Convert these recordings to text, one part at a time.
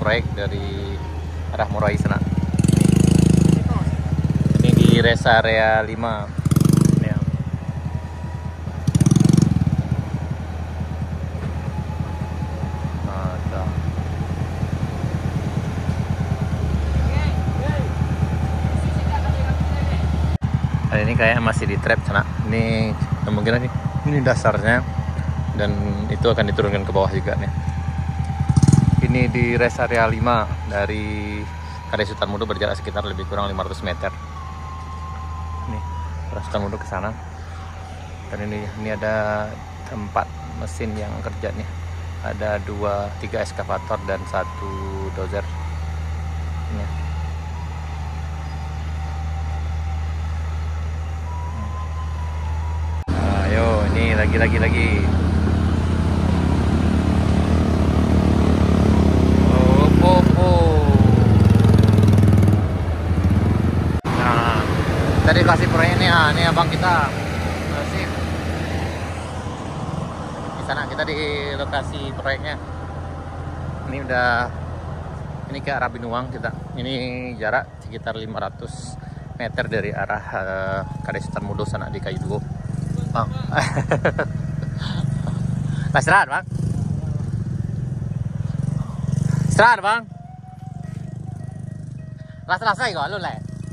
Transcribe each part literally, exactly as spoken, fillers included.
proyek dari arah Morai sana. Ini di rest area lima. Ini ya. Ada. Hari ini kayak masih di trap sana. Ini kemungkinan nih, ini dasarnya dan itu akan diturunkan ke bawah juga nih. Ini di rest area lima dari Kadai Sultan Mudo berjarak sekitar lebih kurang lima ratus meter. Nih, Kadai Sultan Mudo ke sana. Dan ini ini ada empat mesin yang kerja nih. Ada dua, tiga eskavator dan satu dozer. Ini. Ayo, ini lagi lagi lagi. Tadi kasih proyek ini, ah, ini abang kita masih di sana. Kita di lokasi proyeknya. Ini udah, ini ke arah Binuang kita. Ini jarak sekitar lima ratus meter dari arah uh, Kadai Sultan Mudo sana di Kayu Duo. Bang, lah istirahat bang, istirahat bang. Lah selesai kok lu lah.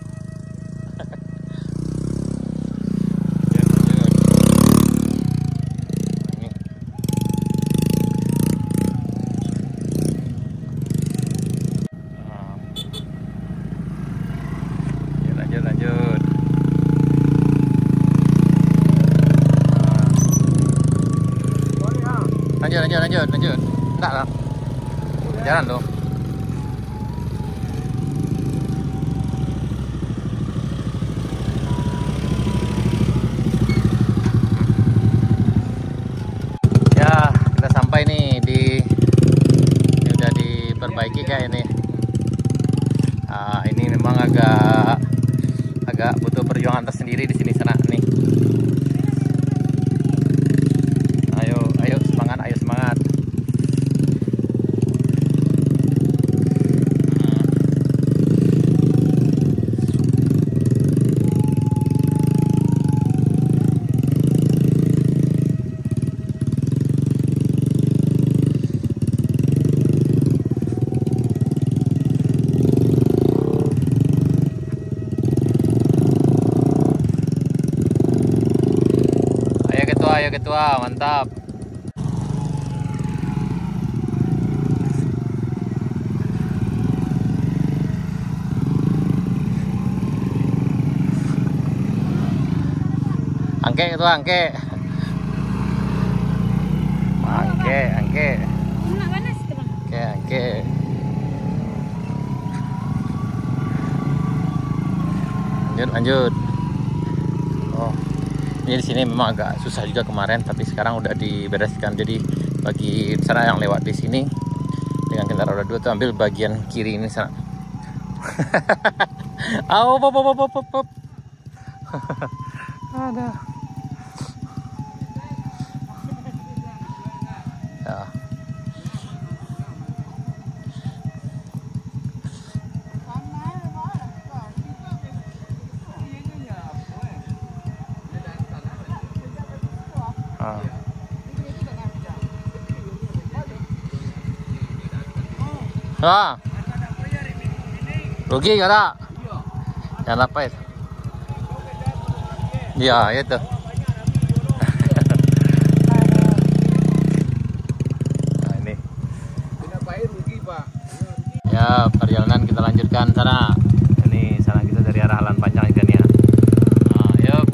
Lanjut, lanjut, lanjut, lanjut. Enggak lah. Jalan dong. Ya, kita sampai nih di, ini udah diperbaiki kayak ini. Ah, ini memang agak agak butuh perjuangan tersendiri di sini sana nih. Ayo ketua, mantap. Angke ketua, angke. Angke, angke. Angke, angke. Lanjut, lanjut. Oh. Ini di sini memang agak susah juga kemarin, tapi sekarang udah dibereskan. Jadi bagi sana yang lewat di sini dengan kendaraan roda dua tuh ambil bagian kiri ini sana. Au, pop, pop, pop, pop, pop. Ada. Ya. Ah. Rugi gak tak? Jangan apa itu? Iya, itu. Nah, ini. Ya, perjalanan kita lanjutkan sana. Ini sana kita dari arah Alan Panjang ikan ya. Nah, yuk.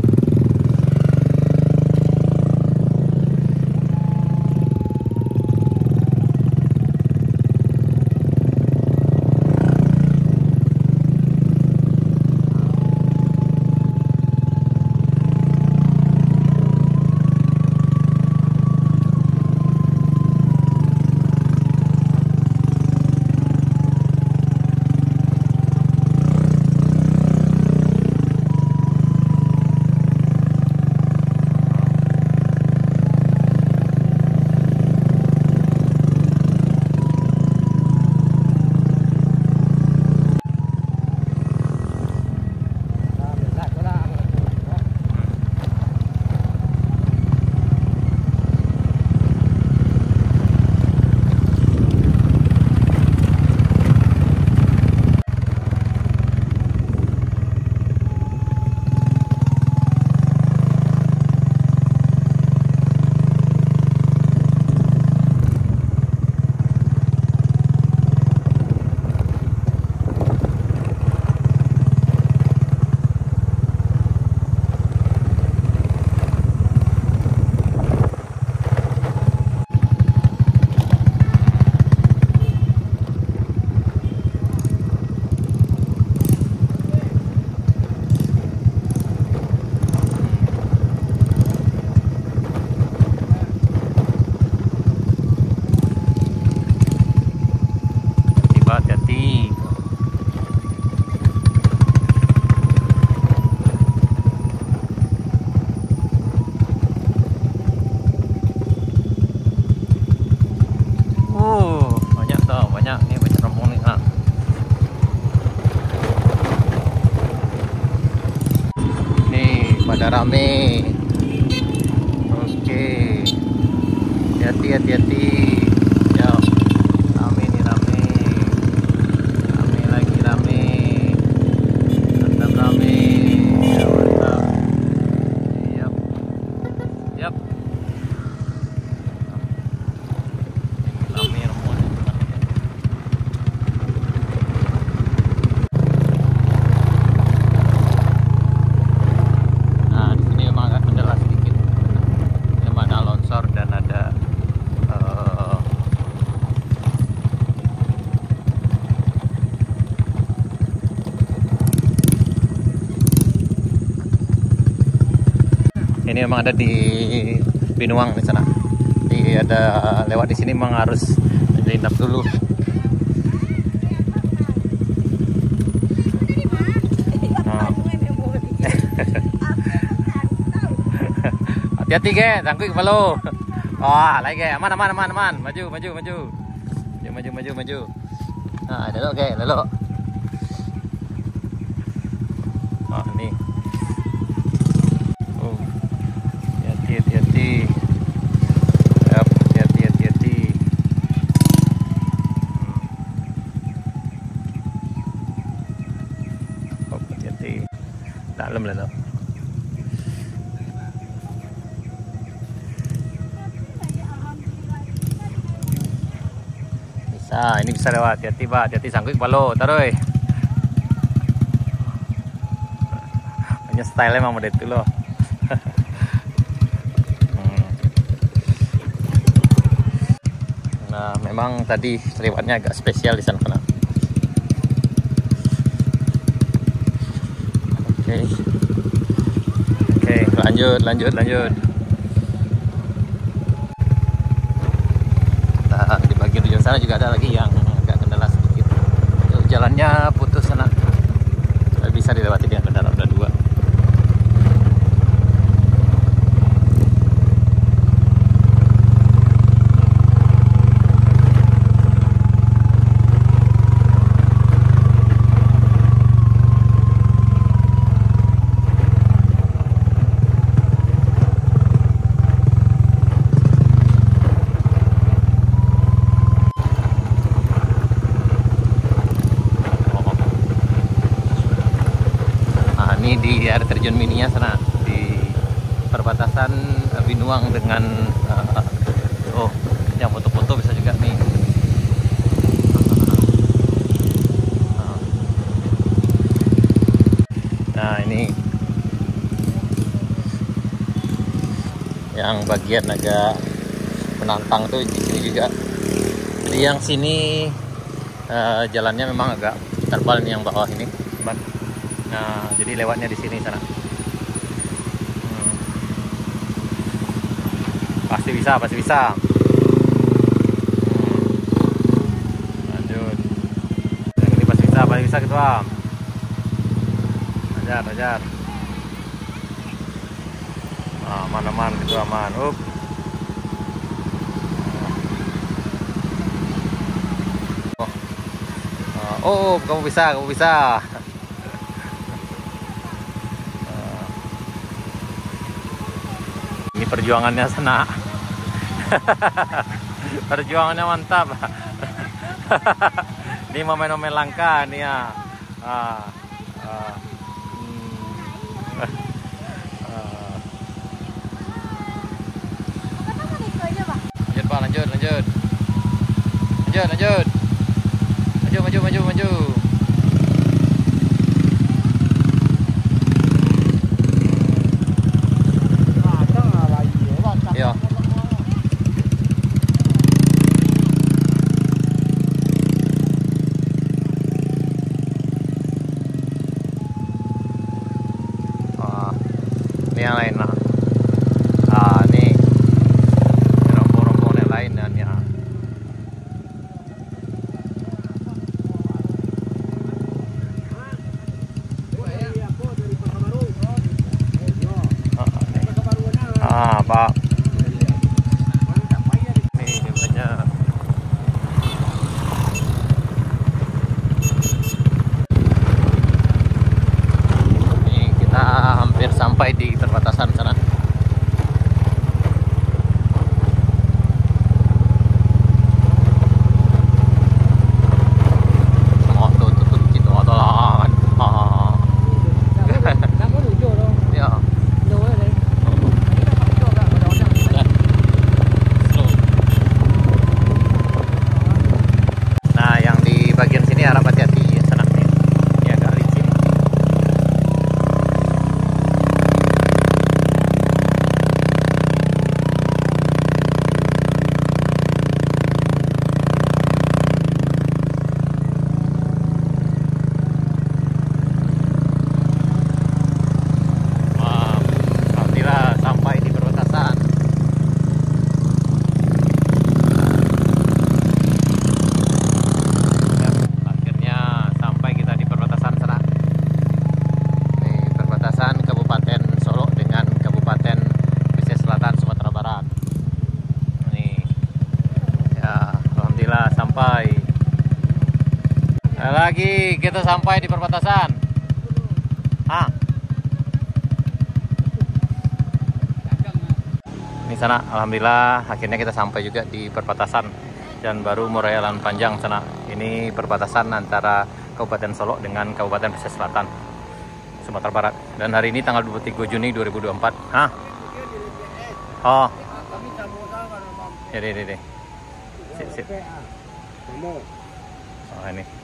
pada rame. Oke, hati-hati, hati-hati. Ya, rame nih, rame, rame lagi, rame, tetap rame. Ya, mantap. Yap, yap. Rame rombongan. Nah, di sini memang agak kendala sedikit. Memang ada longsor dan ada uh, ini memang ada di Binuang di sana. Jadi ada lewat di sini memang harus menyelinap dulu. Hati-hati ke, sangkut kepala. Wah, lagi ke, aman, aman, aman, aman. Maju, maju, maju. Maju, maju, maju, maju. Nah, lelok ke, lelok. Ah, ni. Oh, hati-hati, hati-hati. Yap, hati-hati, hati-hati. Oh, hati-hati. Dalam lelok. Nah, ini bisa lewat, hati-hati Pak, hati-hati sangkut kepala, taruh. Hanya style memang model itu loh. Nah, memang tadi lewatnya agak spesial di sana. Oke, oke, lanjut, lanjut, lanjut. Nah, di bagian ujung sana juga ada lagi yang agak kendala sedikit. Jalannya putus sana, bisa dilewati dengan kendaraan roda dua. Ini di air terjun mininya sana di perbatasan Binuang dengan uh, oh, yang foto-foto bisa juga nih. Nah, ini yang bagian agak menantang tuh di sini juga. Jadi yang sini uh, jalannya memang agak terpal, ini yang bawah ini. Nah, jadi lewatnya di sini sana. Hmm. Pasti bisa, pasti bisa. Hmm. Lanjut. Ini pasti bisa, pasti bisa ketua. Ajar, ajar. Ah, aman, aman, ketua aman. Up. Oh. Oh, kamu bisa, kamu bisa. Ini perjuangannya sana. Perjuangannya mantap. Ini momen-momen langka nih ya. Ah, ah, hmm. ah. Lanjut Pak, lanjut, lanjut. Lanjut, lanjut. Maju, maju, maju, maju. Yang lain lah. Ah, ini rombongan yang lain dan ya. Ah, Pak. Ini banyak. Ini kita hampir hampir sampai di perbatasan sana. Sampai lagi kita sampai di perbatasan. Ah, ini sana, alhamdulillah akhirnya kita sampai juga di perbatasan dan baru Moraya Lan Panjang sana. Ini perbatasan antara Kabupaten Solok dengan Kabupaten Pesisir Selatan, Sumatera Barat. Dan hari ini tanggal dua puluh tiga Juni dua ribu dua puluh empat. Hah? Oh. Ya deh deh deh. Sip, sip. Oh, ini